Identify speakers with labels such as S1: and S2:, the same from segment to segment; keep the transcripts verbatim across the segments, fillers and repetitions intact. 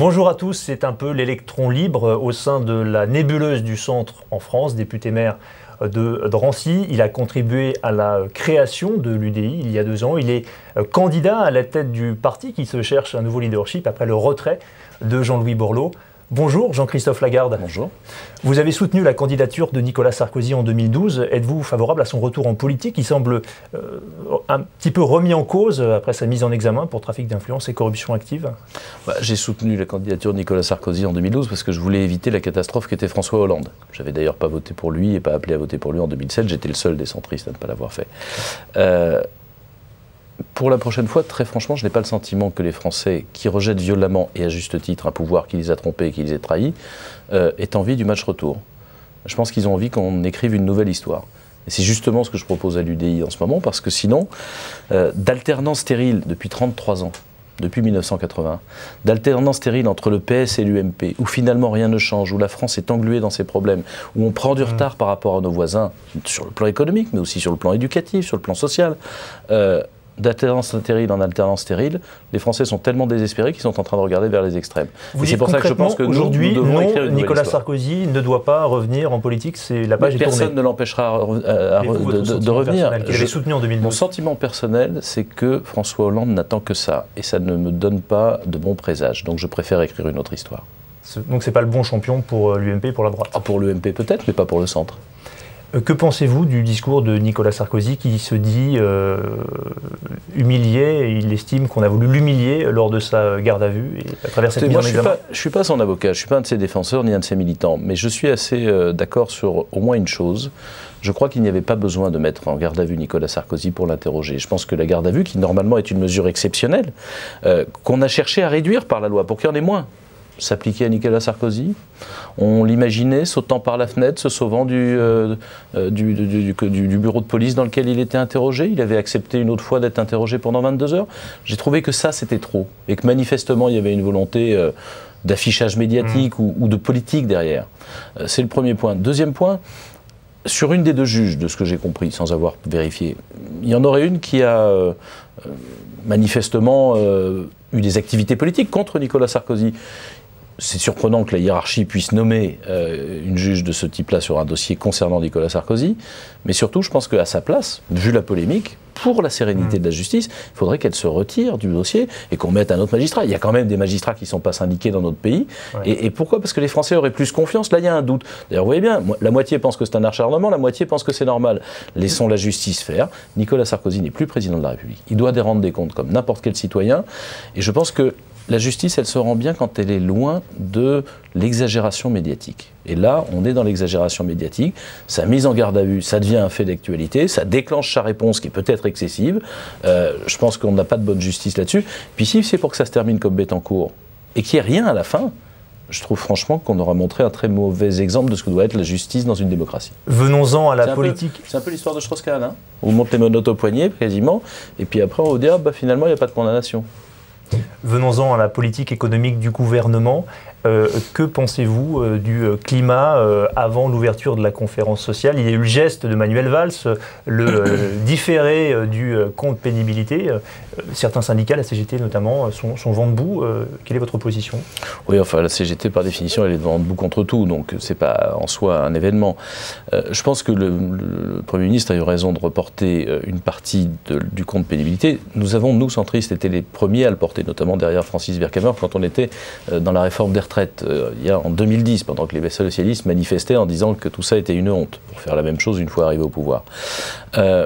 S1: Bonjour à tous, c'est un peu l'électron libre au sein de la nébuleuse du centre en France, député maire de Drancy. Il a contribué à la création de l'U D I il y a deux ans. Il est candidat à la tête du parti qui se cherche un nouveau leadership après le retrait de Jean-Louis Borloo. Bonjour Jean-Christophe Lagarde.
S2: Bonjour.
S1: Vous avez soutenu la candidature de Nicolas Sarkozy en deux mille douze. Êtes-vous favorable à son retour en politique? Il semble euh, un petit peu remis en cause après sa mise en examen pour trafic d'influence et corruption active.
S2: Bah, j'ai soutenu la candidature de Nicolas Sarkozy en deux mille douze parce que je voulais éviter la catastrophe qu'était François Hollande. J'avais d'ailleurs pas voté pour lui et pas appelé à voter pour lui en deux mille sept. J'étais le seul des centristes à ne pas l'avoir fait. Euh, Pour la prochaine fois, très franchement, je n'ai pas le sentiment que les Français, qui rejettent violemment et à juste titre un pouvoir qui les a trompés et qui les a trahis, euh, aient envie du match retour. Je pense qu'ils ont envie qu'on écrive une nouvelle histoire. Et c'est justement ce que je propose à l'U D I en ce moment, parce que sinon, euh, d'alternance stérile depuis trente-trois ans, depuis mille neuf cent quatre-vingt, d'alternance stérile entre le P S et l'U M P, où finalement rien ne change, où la France est engluée dans ses problèmes, où on prend du retard par rapport à nos voisins, sur le plan économique, mais aussi sur le plan éducatif, sur le plan social, euh, d'alternance stérile en alternance stérile, les Français sont tellement désespérés qu'ils sont en train de regarder vers les extrêmes.
S1: Vous
S2: et c'est pour ça que je pense que
S1: aujourd'hui,
S2: nous, nous devons
S1: non,
S2: écrire une
S1: Nicolas
S2: histoire.
S1: Sarkozy ne doit pas revenir en politique, c'est la page est tournée.
S2: Personne ne l'empêchera euh, de, de, de revenir.
S1: Il avait soutenu en deux mille douze.
S2: Mon sentiment personnel, c'est que François Hollande n'attend que ça, et ça ne me donne pas de bons présages. Donc je préfère écrire une autre histoire.
S1: Donc c'est pas le bon champion pour l'U M P, pour la droite.
S2: Ah, pour l'U M P peut-être, mais pas pour le centre.
S1: Que pensez-vous du discours de Nicolas Sarkozy qui se dit euh, humilié? Il estime qu'on a voulu l'humilier lors de sa garde à vue et à travers cette mise en examen.
S2: Je ne suis pas son avocat, je ne suis pas un de ses défenseurs ni un de ses militants, mais je suis assez euh, d'accord sur au moins une chose. Je crois qu'il n'y avait pas besoin de mettre en garde à vue Nicolas Sarkozy pour l'interroger. Je pense que la garde à vue, qui normalement est une mesure exceptionnelle, euh, qu'on a cherché à réduire par la loi pour qu'il y en ait moins, s'appliquer à Nicolas Sarkozy. On l'imaginait sautant par la fenêtre, se sauvant du, euh, du, du, du, du, du bureau de police dans lequel il était interrogé. Il avait accepté une autre fois d'être interrogé pendant vingt-deux heures. J'ai trouvé que ça, c'était trop. Et que manifestement, il y avait une volonté euh, d'affichage médiatique mmh. ou, ou de politique derrière. Euh, c'est le premier point. Deuxième point, sur une des deux juges, de ce que j'ai compris, sans avoir vérifié, il y en aurait une qui a euh, manifestement euh, eu des activités politiques contre Nicolas Sarkozy. C'est surprenant que la hiérarchie puisse nommer euh, une juge de ce type-là sur un dossier concernant Nicolas Sarkozy, mais surtout, je pense qu'à sa place, vu la polémique, pour la sérénité mmh. de la justice, il faudrait qu'elle se retire du dossier et qu'on mette un autre magistrat. Il y a quand même des magistrats qui ne sont pas syndiqués dans notre pays. Ouais. Et, et pourquoi? Parce que les Français auraient plus confiance. Là, il y a un doute. D'ailleurs, vous voyez bien, la moitié pense que c'est un acharnement, la moitié pense que c'est normal. Laissons la justice faire. Nicolas Sarkozy n'est plus président de la République. Il doit rendre des comptes comme n'importe quel citoyen. Et je pense que la justice, elle se rend bien quand elle est loin de l'exagération médiatique. Et là, on est dans l'exagération médiatique. Sa mise en garde à vue, ça devient un fait d'actualité. Ça déclenche sa réponse qui est peut-être excessive. Euh, je pense qu'on n'a pas de bonne justice là-dessus. Puis si c'est pour que ça se termine comme Bettencourt et qu'il n'y ait rien à la fin, je trouve franchement qu'on aura montré un très mauvais exemple de ce que doit être la justice dans une démocratie.
S1: Venons-en à la politique.
S2: C'est un peu l'histoire de Strauss-Kahn. Hein, on monte les menottes au poignet, quasiment, et puis après on vous dit ah, bah, finalement il n'y a pas de condamnation.
S1: Venons-en à la politique économique du gouvernement. Euh, que pensez-vous euh, du climat euh, avant l'ouverture de la conférence sociale? Il y a eu le geste de Manuel Valls, le euh, différé euh, du euh, compte pénibilité. Euh, certains syndicats, la C G T notamment, sont, sont vent debout. Euh, quelle est votre position?
S2: Oui, enfin la C G T par définition elle est vent debout contre tout, donc c'est pas en soi un événement. Euh, je pense que le, le Premier ministre a eu raison de reporter euh, une partie de, du compte pénibilité. Nous avons, nous centristes, été les premiers à le porter, notamment derrière Francis Vercamer quand on était euh, dans la réforme des retraites. Euh, il y a en deux mille dix, pendant que les socialistes manifestaient en disant que tout ça était une honte, pour faire la même chose une fois arrivé au pouvoir. Euh,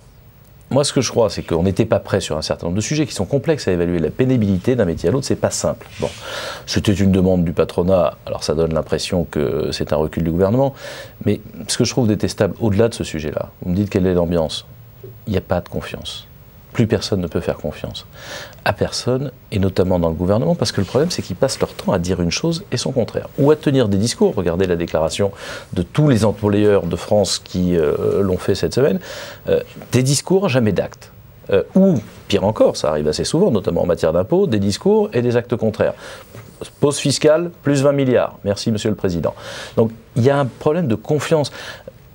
S2: moi, ce que je crois, c'est qu'on n'était pas prêt sur un certain nombre de sujets qui sont complexes à évaluer. La pénibilité d'un métier à l'autre, c'est pas simple. Bon, c'était une demande du patronat, alors ça donne l'impression que c'est un recul du gouvernement, mais ce que je trouve détestable, au-delà de ce sujet-là, vous me dites quelle est l'ambiance, il n'y a pas de confiance. Plus personne ne peut faire confiance à personne, et notamment dans le gouvernement, parce que le problème, c'est qu'ils passent leur temps à dire une chose et son contraire, ou à tenir des discours. Regardez la déclaration de tous les employeurs de France qui euh, l'ont fait cette semaine. Euh, des discours, jamais d'actes. Euh, ou, pire encore, ça arrive assez souvent, notamment en matière d'impôts, des discours et des actes contraires. Pause fiscale, plus vingt milliards. Merci, Monsieur le Président. Donc, il y a un problème de confiance.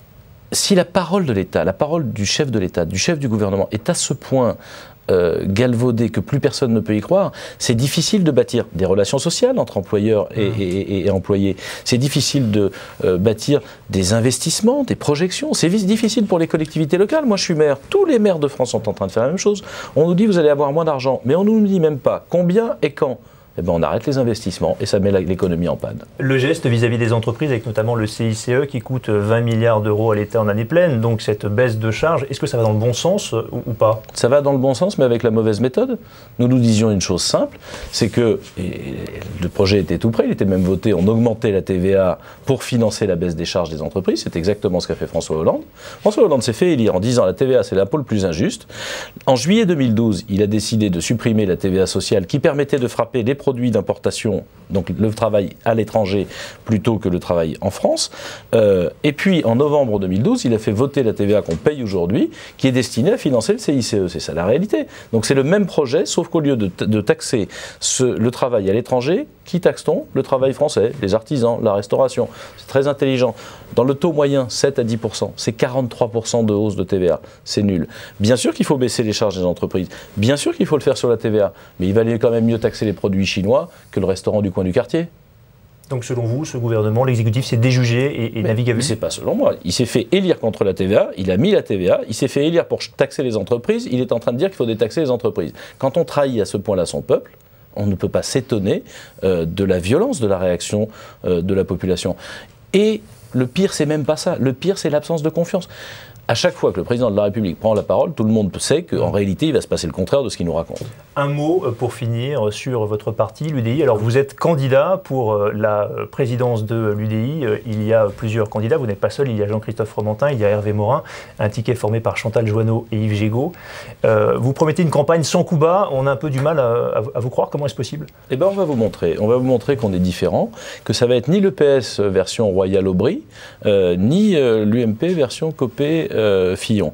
S2: si la parole de l'État, la parole du chef de l'État, du chef du gouvernement est à ce point euh, galvaudée que plus personne ne peut y croire, c'est difficile de bâtir des relations sociales entre employeurs et, mmh. et, et, et employés. C'est difficile de euh, bâtir des investissements, des projections. C'est difficile pour les collectivités locales. Moi, je suis maire. Tous les maires de France sont en train de faire la même chose. On nous dit vous allez avoir moins d'argent, mais on ne nous dit même pas combien et quand. Eh ben on arrête les investissements et ça met l'économie en panne.
S1: Le geste vis-à-vis des entreprises, avec notamment le C I C E qui coûte vingt milliards d'euros à l'État en année pleine, donc cette baisse de charges, est-ce que ça va dans le bon sens ou, ou pas?
S2: Ça va dans le bon sens, mais avec la mauvaise méthode. Nous nous disions une chose simple, c'est que et le projet était tout prêt, il était même voté, on augmentait la T V A pour financer la baisse des charges des entreprises. C'est exactement ce qu'a fait François Hollande. François Hollande s'est fait élire en disant la T V A c'est l'impôt le plus injuste. En juillet deux mille douze, il a décidé de supprimer la T V A sociale qui permettait de frapper les produits d'importation, donc le travail à l'étranger plutôt que le travail en France. Euh, et puis en novembre deux mille douze, il a fait voter la T V A qu'on paye aujourd'hui, qui est destinée à financer le C I C E. C'est ça la réalité. Donc c'est le même projet, sauf qu'au lieu de, de taxer ce, le travail à l'étranger, qui taxe-t-on? Le travail français, les artisans, la restauration. C'est très intelligent. Dans le taux moyen, sept à dix pour cent, c'est quarante-trois pour cent de hausse de T V A. C'est nul. Bien sûr qu'il faut baisser les charges des entreprises. Bien sûr qu'il faut le faire sur la T V A. Mais il valait quand même mieux taxer les produits chinois que le restaurant du coin du quartier.
S1: Donc selon vous, ce gouvernement, l'exécutif s'est déjugé et, et navigue à vue?
S2: Mais c'est pas selon moi. Il s'est fait élire contre la T V A, il a mis la T V A, il s'est fait élire pour taxer les entreprises, il est en train de dire qu'il faut détaxer les entreprises. Quand on trahit à ce point-là son peuple, on ne peut pas s'étonner euh, de la violence de la réaction euh, de la population. Et le pire, c'est même pas ça. Le pire, c'est l'absence de confiance. À chaque fois que le président de la République prend la parole, tout le monde sait qu'en réalité, il va se passer le contraire de ce qu'il nous raconte.
S1: Un mot pour finir sur votre parti, l'U D I. Alors, vous êtes candidat pour la présidence de l'U D I. Il y a plusieurs candidats. Vous n'êtes pas seul. Il y a Jean-Christophe Fromentin, il y a Hervé Morin, un ticket formé par Chantal Joanneau et Yves Gégaud. Euh, vous promettez une campagne sans coup bas. On a un peu du mal à, à vous croire. Comment est-ce possible?
S2: Eh bien, on va vous montrer. On va vous montrer qu'on est différent, que ça va être ni le P S version Royal Aubry, euh, ni euh, l'U M P version Copé Euh, Fillon.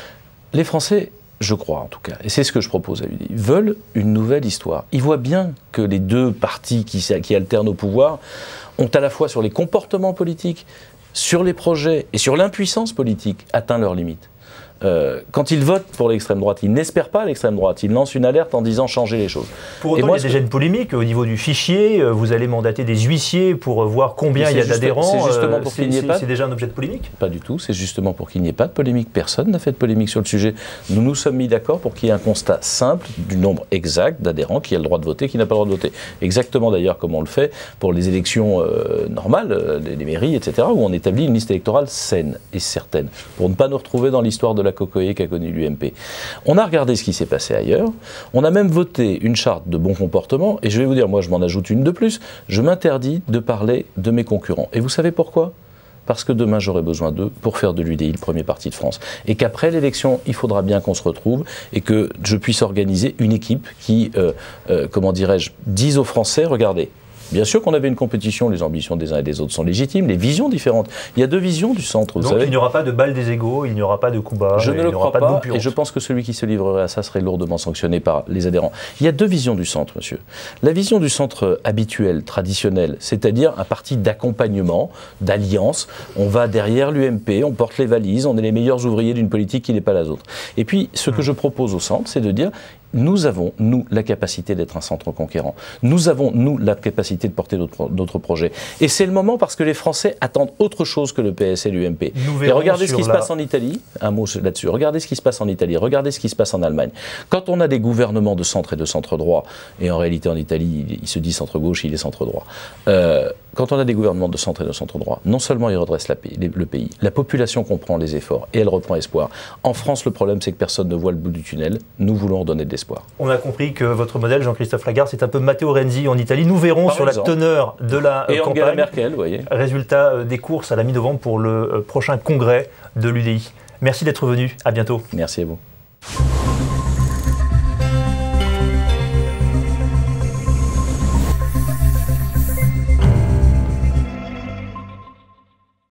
S2: Les Français, je crois en tout cas, et c'est ce que je propose à l'U D I, veulent une nouvelle histoire. Ils voient bien que les deux partis qui, qui alternent au pouvoir ont à la fois sur les comportements politiques, sur les projets et sur l'impuissance politique atteint leurs limites. Euh, quand ils votent pour l'extrême droite, ils n'espèrent pas l'extrême droite. Ils lancent une alerte en disant changer les choses.
S1: Pour autant, moi, il y a déjà une polémique au niveau du fichier. Vous allez mandater des huissiers pour voir combien il y a d'adhérents.
S2: C'est justement pour qu'il n'y ait pas.
S1: C'est déjà un objet de polémique?
S2: Pas du tout. C'est justement pour qu'il n'y ait pas de polémique. Personne n'a fait de polémique sur le sujet. Nous nous sommes mis d'accord pour qu'il y ait un constat simple du nombre exact d'adhérents qui a le droit de voter, qui n'a pas le droit de voter. Exactement d'ailleurs comme on le fait pour les élections euh, normales, euh, les, les mairies, et cetera, où on établit une liste électorale saine et certaine, pour ne pas nous retrouver dans l'histoire de la cocoyer qu'a connu l'U M P. On a regardé ce qui s'est passé ailleurs, on a même voté une charte de bon comportement, et je vais vous dire, moi je m'en ajoute une de plus, je m'interdis de parler de mes concurrents. Et vous savez pourquoi ? Parce que demain j'aurai besoin d'eux pour faire de l'U D I le premier parti de France. Et qu'après l'élection, il faudra bien qu'on se retrouve et que je puisse organiser une équipe qui, euh, euh, comment dirais-je, dise aux Français, regardez, bien sûr qu'on avait une compétition, les ambitions des uns et des autres sont légitimes, les visions différentes. Il y a deux visions du centre, vous
S1: Donc
S2: savez.
S1: Il n'y aura pas de balle des égaux, il n'y aura pas de coup bas.
S2: Je ne le crois pas,
S1: pas
S2: et je pense que celui qui se livrerait à ça serait lourdement sanctionné par les adhérents. Il y a deux visions du centre, monsieur. La vision du centre habituel, traditionnel, c'est-à-dire un parti d'accompagnement, d'alliance. On va derrière l'U M P, on porte les valises, on est les meilleurs ouvriers d'une politique qui n'est pas la autre. Et puis, ce que je propose au centre, c'est de dire... Nous avons, nous, la capacité d'être un centre conquérant. Nous avons, nous, la capacité de porter notre, notre projet. Et c'est le moment parce que les Français attendent autre chose que le P S et l'U M P. Et regardez ce qui la... se passe en Italie. Un mot là-dessus. Regardez ce qui se passe en Italie. Regardez ce qui se passe en Allemagne. Quand on a des gouvernements de centre et de centre droit, et en réalité en Italie, il, il se dit centre gauche, il est centre droit. Euh, quand on a des gouvernements de centre et de centre droit, non seulement ils redressent la, le pays, la population comprend les efforts et elle reprend espoir. En France, le problème, c'est que personne ne voit le bout du tunnel. Nous voulons redonner de l'espoir.
S1: On a compris que votre modèle, Jean-Christophe Lagarde, c'est un peu Matteo Renzi en Italie. Nous verrons Par sur exemple. la teneur de la
S2: et
S1: campagne.
S2: Angela Merkel, vous voyez.
S1: Résultat des courses à la mi-novembre pour le prochain congrès de l'U D I. Merci d'être venu. À bientôt.
S2: Merci à vous.